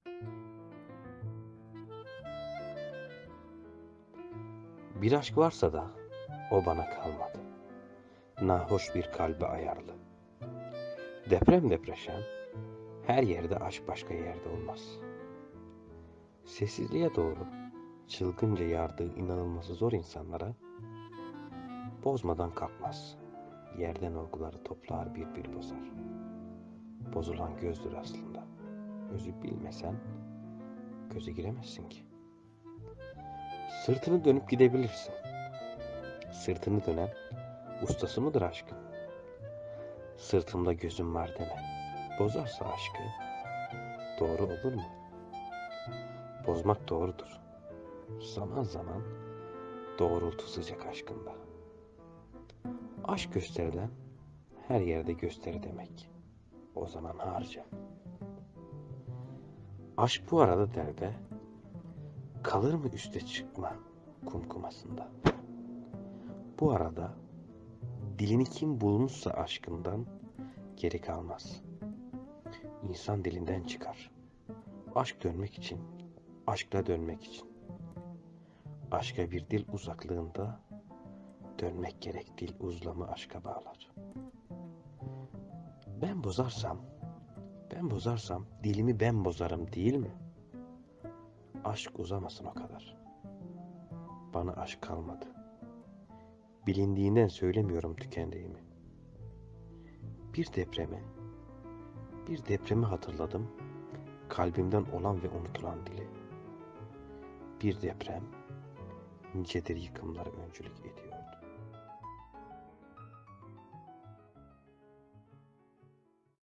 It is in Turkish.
Bir aşk varsa da o bana kalmadı. Nahoş bir kalbe ayarlı. Deprem depreşen, her yerde aşk başka yerde olmaz. Sessizliğe doğru çılgınca yardığı inanılması zor insanlara bozmadan kalkmaz. Yerden olguları toplar bir bir bozar. Bozulan gözdür aslında. Özü bilmesen göze giremezsin ki. Sırtını dönüp gidebilirsin. Sırtını dönen ustası mıdır aşkın? Sırtımda gözüm var deme. Bozarsa aşkı doğru olur mu? Bozmak doğrudur. Zaman zaman doğrultu sıcak aşkında. Aşk gösterilen her yerde gösteri demek. O zaman harca. Aşk bu arada derde, kalır mı üste çıkma kumkumasında? Bu arada dilini kim bulmuşsa aşkından geri kalmaz. İnsan dilinden çıkar. Aşk dönmek için, aşkla dönmek için. Aşka bir dil uzaklığında dönmek gerek, dil uzlamı aşka bağlar. Ben bozarsam dilimi ben bozarım değil mi? Aşk uzamasın o kadar. Bana aşk kalmadı. Bilindiğinden söylemiyorum tükendiğimi. Bir depremi hatırladım. Kalbimden olan ve unutulan dili. Bir deprem nicedir yıkımlara öncülük ediyordu.